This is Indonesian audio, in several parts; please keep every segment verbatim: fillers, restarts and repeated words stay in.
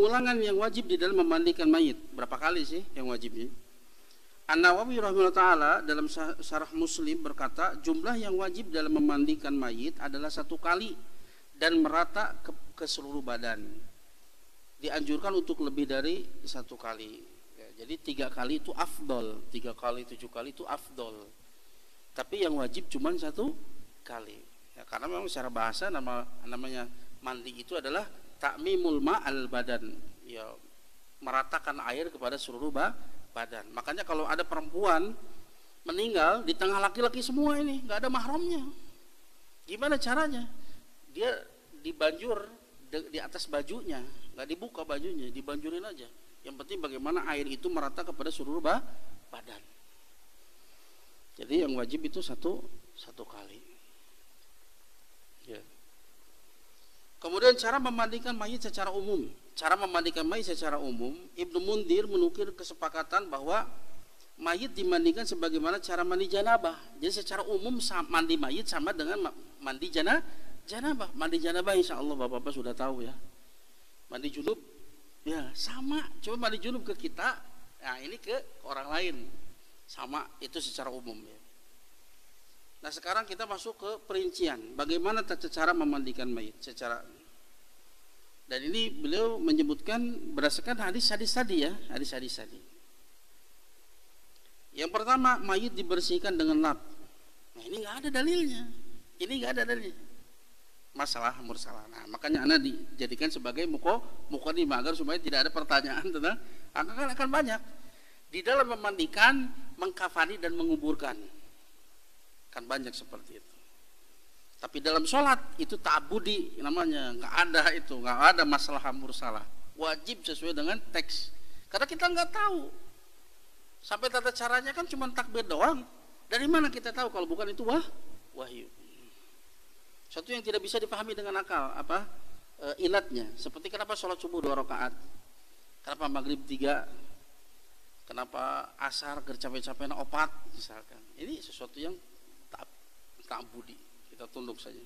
pengulangan yang wajib di dalam memandikan mayit. Berapa kali sih yang wajibnya? An-Nawawi rahimahullah ta'ala dalam syarah Muslim berkata, jumlah yang wajib dalam memandikan mayit adalah satu kali dan merata ke, ke seluruh badan. Dianjurkan untuk lebih dari satu kali. Ya, jadi tiga kali itu afdol, tiga kali, tujuh kali itu afdol. Tapi yang wajib cuma satu kali. Ya, karena memang secara bahasa nama namanya mandi itu adalah ta'mimul ma'al badan, ya, meratakan air kepada seluruh badan. Makanya kalau ada perempuan meninggal di tengah laki-laki semua ini, nggak ada mahramnya, gimana caranya? Dia dibanjur di atas bajunya, nggak dibuka bajunya, dibanjurin aja. Yang penting bagaimana air itu merata kepada seluruh badan. Jadi yang wajib itu satu satu kali. Ya. Kemudian cara memandikan mayit secara umum. Cara memandikan mayit secara umum, Ibnu Mundir menukil kesepakatan bahwa mayit dimandikan sebagaimana cara mandi janabah. Jadi secara umum mandi mayit sama dengan mandi jana, janabah. Mandi janabah insya Allah bapak-bapak sudah tahu ya. Mandi junub ya sama. Cuma mandi junub ke kita, nah ini ke orang lain. Sama, itu secara umum ya. Nah sekarang kita masuk ke perincian bagaimana tata cara memandikan mayit secara, dan ini beliau menyebutkan berdasarkan hadis-hadis tadi ya, hadis-hadis tadi. Yang pertama, mayit dibersihkan dengan lap. Nah ini nggak ada dalilnya, ini nggak ada dalilnya. Masalah mursalah. Nah makanya anda dijadikan sebagai muko mukadimah agar supaya tidak ada pertanyaan tentang akan akan banyak di dalam memandikan, mengkafani dan menguburkan. Kan banyak seperti itu. Tapi dalam sholat itu ta'budi namanya, nggak ada itu, nggak ada masalah mursalah. Wajib sesuai dengan teks. Karena kita nggak tahu. Sampai tata caranya kan cuma takbir doang. Dari mana kita tahu kalau bukan itu wah wahyu? Satu yang tidak bisa dipahami dengan akal, apa e, ilatnya. Seperti kenapa sholat subuh dua rakaat, kenapa maghrib tiga, kenapa asar gercapai-capai opat misalkan. Ini sesuatu yang ta'budi, kita tunduk saja.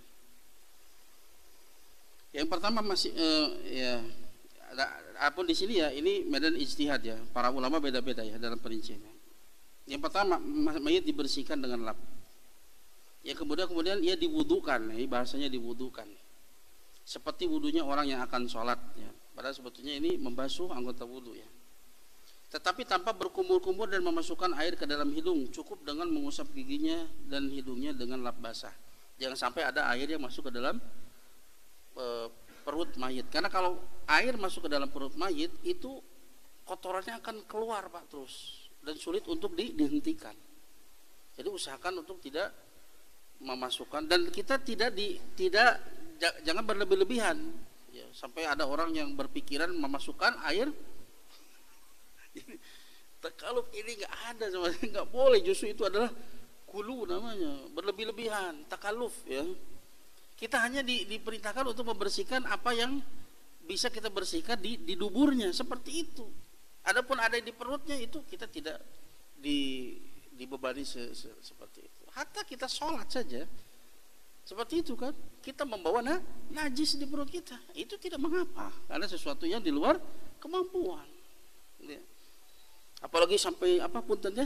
Yang pertama masih eh, ya apapun di sini ya, ini medan ijtihad ya, para ulama beda-beda ya dalam perinciannya. Yang pertama mayit dibersihkan dengan lap. Yang kemudian kemudian ia diwudukan, ini bahasanya diwudukan. Seperti wudunya orang yang akan sholat ya. Padahal sebetulnya ini membasuh anggota wudu ya. Tetapi tanpa berkumur-kumur dan memasukkan air ke dalam hidung, cukup dengan mengusap giginya dan hidungnya dengan lap basah. Jangan sampai ada air yang masuk ke dalam e, perut mayit. Karena kalau air masuk ke dalam perut mayit itu kotorannya akan keluar Pak terus dan sulit untuk di, dihentikan. Jadi usahakan untuk tidak memasukkan, dan kita tidak di tidak jangan berlebih-lebihan ya, sampai ada orang yang berpikiran memasukkan air. Takaluf ini nggak ada, nggak boleh. Justru itu adalah kulu namanya, berlebih-lebihan, takaluf ya. Kita hanya di, diperintahkan untuk membersihkan apa yang bisa kita bersihkan di, di duburnya, seperti itu. Adapun ada di perutnya itu kita tidak di, dibebani se, se, seperti itu. Hatta kita sholat saja seperti itu kan, kita membawa nah, najis di perut kita, itu tidak mengapa, karena sesuatu yang di luar kemampuan ya. Apalagi sampai apapun tanda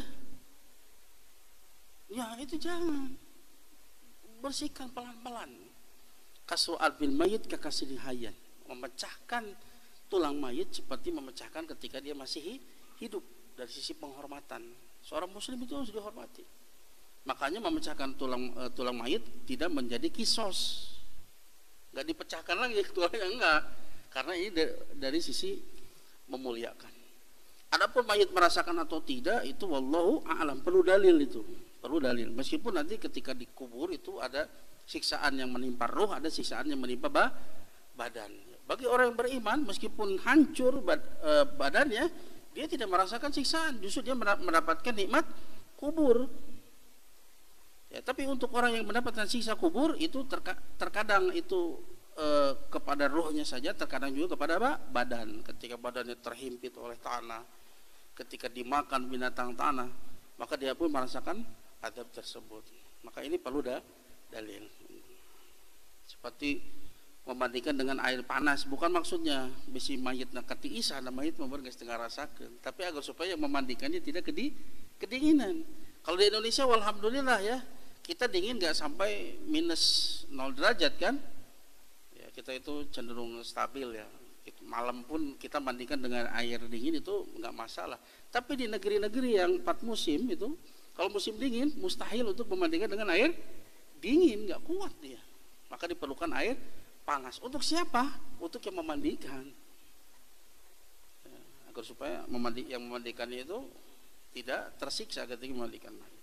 ya, itu jangan, bersihkan pelan-pelan. Kasu'al bil mayit kakasil hayat, memecahkan tulang mayit seperti memecahkan ketika dia masih hidup. Dari sisi penghormatan, seorang muslim itu harus dihormati. Makanya memecahkan tulang uh, tulang mayit tidak menjadi kisos, nggak dipecahkan lagi tulangnya, enggak, karena ini dari, dari sisi memuliakan. Adapun mayit merasakan atau tidak itu wallahu a'lam, perlu dalil itu, perlu dalil. Meskipun nanti ketika dikubur itu ada siksaan yang menimpa roh, ada siksaan yang menimpa bah, badan. Bagi orang yang beriman, meskipun hancur bad, eh, badannya, dia tidak merasakan siksaan, justru dia mendapatkan nikmat kubur. Ya, tapi untuk orang yang mendapatkan siksa kubur itu terka, terkadang itu eh, kepada rohnya saja, terkadang juga kepada apa? Badan. Ketika badannya terhimpit oleh tanah, ketika dimakan binatang tanah, maka dia pun merasakan adab tersebut. Maka ini perlu da, dalil. Seperti memandikan dengan air panas, bukan maksudnya besi mayit nak katiisa na mayit membergas tengah rasakan, tapi agar supaya memandikannya tidak kedi, kedinginan. Kalau di Indonesia alhamdulillah ya, kita dingin nggak sampai minus nol derajat kan, ya kita itu cenderung stabil ya. Malam pun kita mandikan dengan air dingin itu nggak masalah. Tapi di negeri-negeri yang empat musim itu, kalau musim dingin mustahil untuk memandikan dengan air dingin, nggak kuat dia. Maka diperlukan air panas. Untuk siapa? Untuk yang memandikan. Ya, agar supaya memandi, yang memandikannya itu tidak tersiksa ketika memandikan mayit.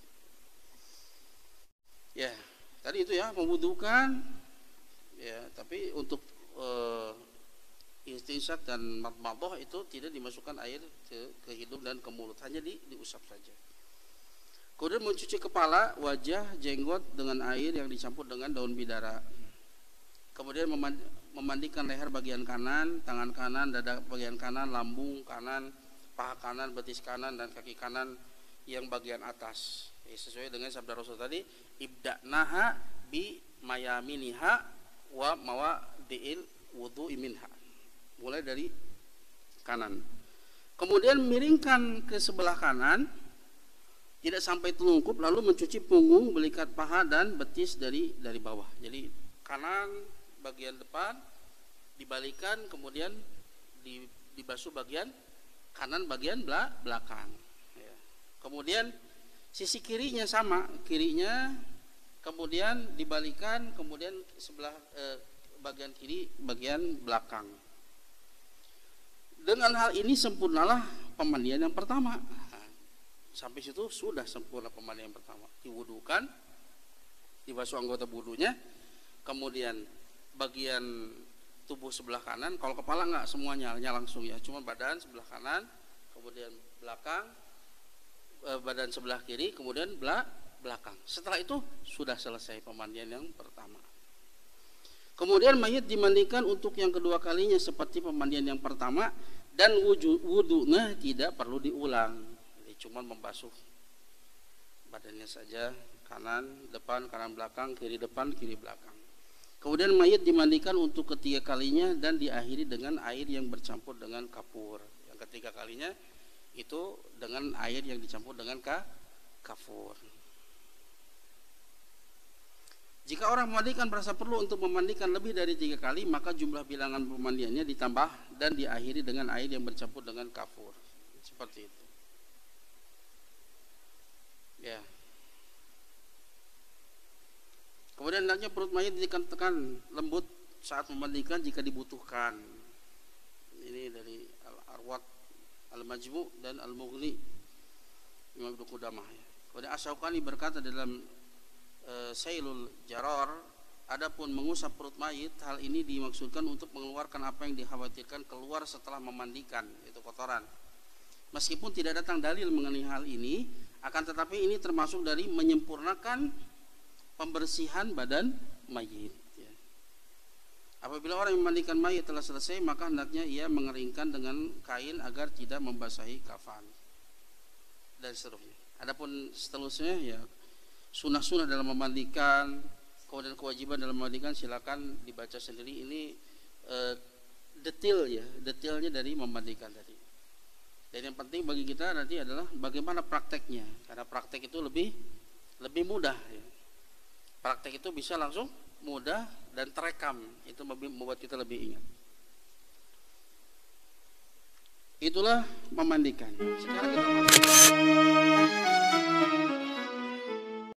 Ya, tadi itu ya memwudukan. Ya, tapi untuk uh, istinsak dan madmadah itu tidak dimasukkan air ke, ke hidung dan ke mulut, hanya di, diusap saja. Kemudian mencuci kepala, wajah, jenggot dengan air yang dicampur dengan daun bidara. Kemudian memandikan leher bagian kanan, tangan kanan, dada bagian kanan, lambung kanan, paha kanan, betis kanan, dan kaki kanan yang bagian atas. Ya, sesuai dengan sabda Rasul tadi, ibda'naha bi mayaminiha wa mawadi'il wudu'i minha. Mulai dari kanan. Kemudian miringkan ke sebelah kanan, tidak sampai telungkup, lalu mencuci punggung, belikat paha dan betis dari dari bawah. Jadi kanan bagian depan dibalikan, kemudian dibasuh bagian kanan bagian belakang. Ya. Kemudian sisi kirinya sama, kirinya kemudian dibalikan, kemudian sebelah eh, bagian kiri bagian belakang. Dengan hal ini sempurnalah pemandian yang pertama. Sampai situ sudah sempurna pemandian yang pertama. Diwudukan, dibasuh anggota wudunya, kemudian bagian tubuh sebelah kanan, kalau kepala enggak semuanya hanya langsung ya, cuma badan sebelah kanan, kemudian belakang, badan sebelah kiri, kemudian belakang. Setelah itu sudah selesai pemandian yang pertama. Kemudian mayit dimandikan untuk yang kedua kalinya seperti pemandian yang pertama, dan wudunya tidak perlu diulang. Jadi cuma membasuh badannya saja, kanan depan, kanan belakang, kiri depan, kiri belakang. Kemudian mayit dimandikan untuk ketiga kalinya dan diakhiri dengan air yang bercampur dengan kapur. Yang ketiga kalinya itu dengan air yang dicampur dengan ka, kafur. Jika orang memandikan merasa perlu untuk memandikan lebih dari tiga kali, maka jumlah bilangan pemandiannya ditambah dan diakhiri dengan air yang bercampur dengan kafur. Seperti itu. Ya. Kemudian hendaknya perut mayit ditekan lembut saat memandikan jika dibutuhkan. Ini dari Al-Arwat, Al-Majmu' dan Al-Mughni, Imam Ibnu Qudamah. Kemudian Asy-Syaukani berkata dalam Sailul Jarar, adapun mengusap perut mayit, hal ini dimaksudkan untuk mengeluarkan apa yang dikhawatirkan keluar setelah memandikan, itu kotoran. Meskipun tidak datang dalil mengenai hal ini, akan tetapi ini termasuk dari menyempurnakan pembersihan badan mayit. Ya. Apabila orang yang memandikan mayit telah selesai, maka hendaknya ia mengeringkan dengan kain agar tidak membasahi kafan dan seterusnya. Adapun seterusnya ya sunnah-sunnah dalam memandikan, kemudian kewajiban dalam memandikan silakan dibaca sendiri. Ini eh, detail ya, detailnya dari memandikan tadi. Dan yang penting bagi kita nanti adalah bagaimana prakteknya, karena praktek itu lebih lebih mudah. Ya. Praktek itu bisa langsung mudah dan terekam, itu membuat kita lebih ingat. Itulah memandikan. Sekarang kita